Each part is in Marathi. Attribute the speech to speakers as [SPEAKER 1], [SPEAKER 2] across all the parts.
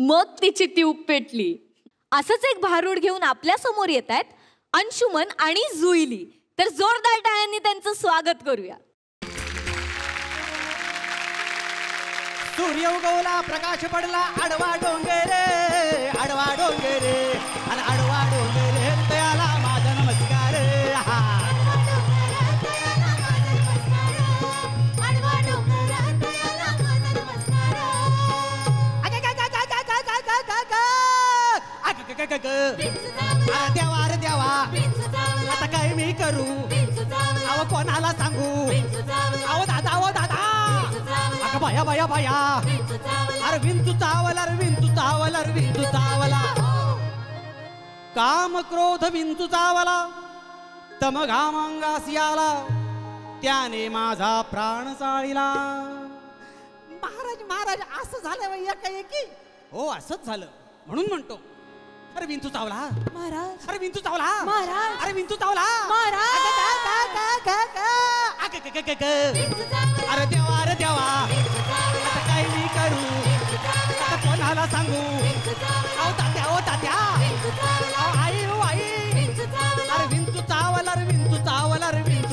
[SPEAKER 1] मग तिची ट्यूब पेटली. असंच एक भारूड घेऊन आपल्या समोर येत आहेत अंशुमन आणि जुईली. तर जोरदार टाळ्यांनी त्यांचं स्वागत करूया.
[SPEAKER 2] सूर्य उगवला प्रकाश पडला आडवा डोंगरे आणि आडवा डोंगरे त्याला माझा नमस्कार. अरे देवा आता काय मी करू अहो कोणाला सांगू अहो दादा अगं बाया अरे विंचू चावला काम क्रोध विंचू चावला तम घामांगासी आला त्याने माझा प्राण चाळीला. महाराज असं झालं एकाएकी. हो असंच झालं म्हणून म्हणतो अरे विंचू चावला महाराज. अरे विंचू चावला महाराज. अरे विंचू चावला महाराज. अरे देवा आता काय मी करू आता कोणाला सांगू अहो तात्या आई अरे विंचू चावला अरे विंचू चावला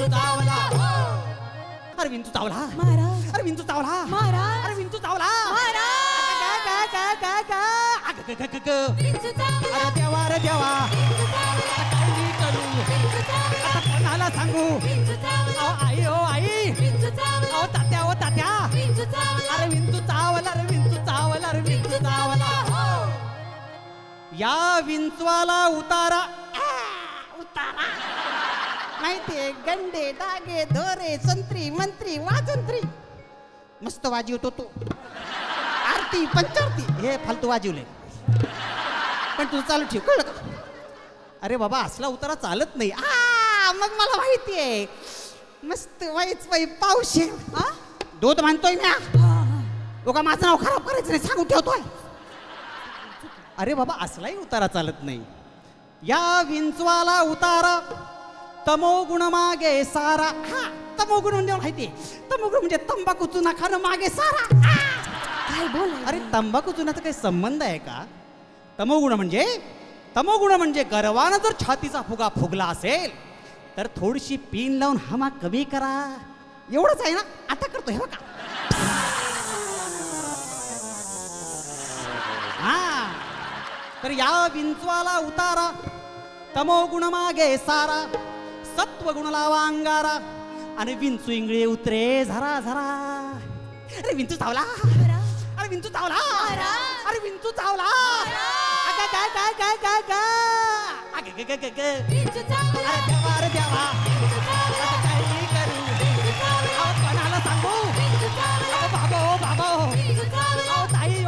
[SPEAKER 2] महाराज. अरे विंचू चावला महाराज. अरे विंचू चावला महाराज. अरे देवा आता काय मी करू आता कोणाला सांगू अहो आई अहो तात्या अरे विंचू चावला. या विंचवाला उतारा माहितीये गंडे डागे धोरे संत्री मंत्री वाजंत्री मस्त वाजवतो तो. आरती पंचारती हे फालतू वाजवले पण तू चालू ठेव कळलं का. अरे बाबा असला उतारा चालत नाही. मग मला माहितीये मस्त वाईच बाई पावशे दूध मानतोय म्या लोका माझं नाव खराब करायचं नाही सांगून ठेवतोय. अरे बाबा असलाही उतारा चालत नाही. या विंचवाला उतारा तमोगुण मागे सारा. तमोगुण म्हणजे माहिती तमोगुण म्हणजे तंबाखू चुना खाणं मागे सारा.
[SPEAKER 1] काय बोल.
[SPEAKER 2] अरे तंबाखू चुनाचा काही संबंध आहे का. तमोगुण म्हणजे गर्वानं जर छातीचा फुगा फुगला असेल तर थोडीशी पिन लावून हमा कमी करा एवढंच आहे ना. आता करतो हे बघा. तर या विंचवाला उतारा तमोगुण मागे सारा सत्वगुण लावा अंगारा आणि विंचू इंगळे उतरे झरा. अरे विंचू चावला अरे विंचू चावला अरे विंचू चावला. अरे देवा काय करू कोणाला सांगू बाबा ताई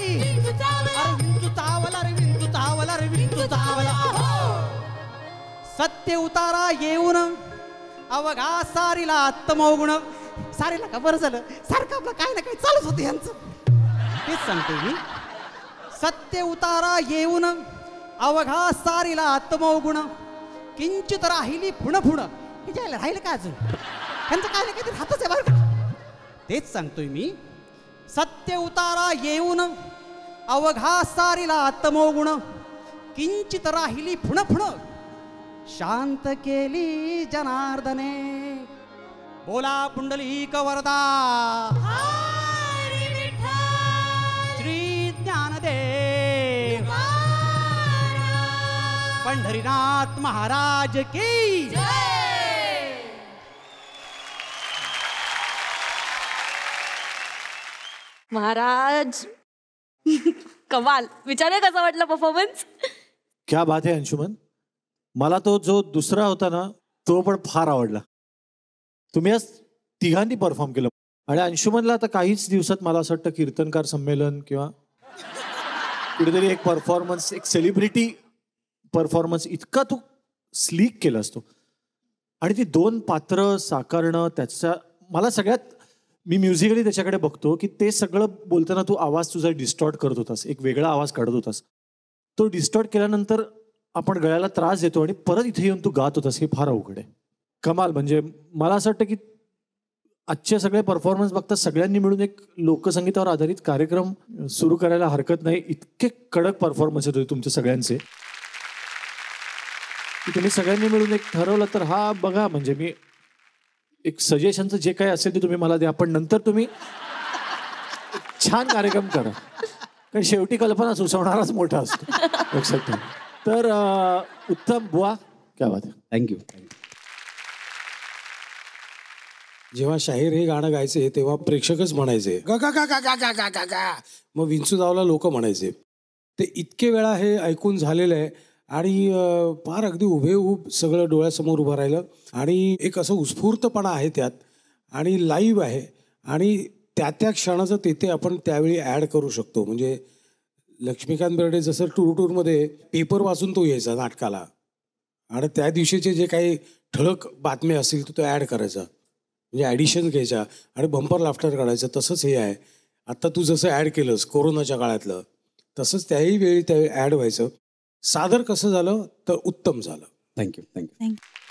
[SPEAKER 2] अरे विंचू चावला. सत्य उतारा येऊन अवघा सारीला तमोगुण. सारीला का बरं झालं सारखं आपलं काय ना काय चालूच होतं यांचं. तेच सांगतो मी. सत्य उतारा येऊन अवघा सारीला तमोगुण किंचित राहिली पुण राहिलं का अजून यांचं काय ना काहीतरी हातच आहे बरं का. तेच सांगतोय मी. सत्य उतारा येऊन अवघा सारीला तमोगुण किंचित राहिली पुण शांत केली जनार्दने. बोला पुंडलिक वरदा श्री ज्ञानदेव पंढरीनाथ महाराज की
[SPEAKER 1] महाराज. कमाल. विचारे कसा वाटला परफॉर्मन्स.
[SPEAKER 3] क्या बात आहे अंशुमन. मला तो जो दुसरा होता ना तो पण फार आवडला. तुम्ही आज तिघांनी परफॉर्म केलं आणि अंशुमनला आता काहीच दिवसात मला असं वाटतं कीर्तनकार संमेलन किंवा कुठेतरी एक परफॉर्मन्स एक सेलिब्रिटी परफॉर्मन्स इतका तू स्लीक केला असतो आणि ती दोन पात्र साकारणं त्याच्या मला सगळ्यात मी म्युझिकली त्याच्याकडे बघतो की ते सगळं बोलताना तू आवाज तुझा डिस्टॉर्ट करत होतास एक वेगळा आवाज काढत होतास. तो डिस्टॉर्ट केल्यानंतर आपण गळ्याला त्रास देतो आणि परत इथे येऊन तू गात होतास हे फार अवघड आहे. कमाल. म्हणजे मला असं वाटतं की आजचे सगळे परफॉर्मन्स बघता सगळ्यांनी मिळून एक लोकसंगीतावर आधारित कार्यक्रम सुरू करायला हरकत नाही. इतके कडक परफॉर्मन्स होते तुमचे सगळ्यांचे की तुम्ही सगळ्यांनी मिळून एक ठरवलं तर हा बघा, म्हणजे मी एक सजेशनचं जे काही असेल ते तुम्ही मला द्या, पण नंतर तुम्ही एक छान कार्यक्रम करा, कारण शेवटी कल्पना सुचवणाराच मोठा असतो. लक्षात ठेवा. तर उत्तम बुवा, क्या बात आहे.
[SPEAKER 4] थँक्यू.
[SPEAKER 5] जेव्हा शाहीर हे गाणं गायचे तेव्हा प्रेक्षकच म्हणायचे गा गा गा गा गा गा गा गा गा, मग विंचू दावला लोक म्हणायचे. ते इतके वेळा हे ऐकून झालेलं आहे आणि फार अगदी उभेऊब सगळं डोळ्यासमोर उभं राहिलं आणि एक असं उत्स्फूर्तपणा आहे त्यात आणि लाईव्ह आहे आणि त्या त्या क्षणाचं ते आपण त्यावेळी ॲड करू शकतो. म्हणजे लक्ष्मीकांत बेर्डे जसं टूरमध्ये पेपर वाचून तो यायचा नाटकाला आणि त्या दिवशीचे जे काही ठळक बातम्या असतील तो ॲड करायचा, म्हणजे ॲडिशन घ्यायच्या आणि बंपर लाफ्टर काढायचं. तसंच हे आहे. आत्ता तू जसं ॲड केलंस कोरोनाच्या काळातलं, तसंच त्याही वेळी त्या ॲड व्हायचं. सादर कसं झालं तर उत्तम झालं.
[SPEAKER 4] थँक्यू.
[SPEAKER 6] थँक्यू.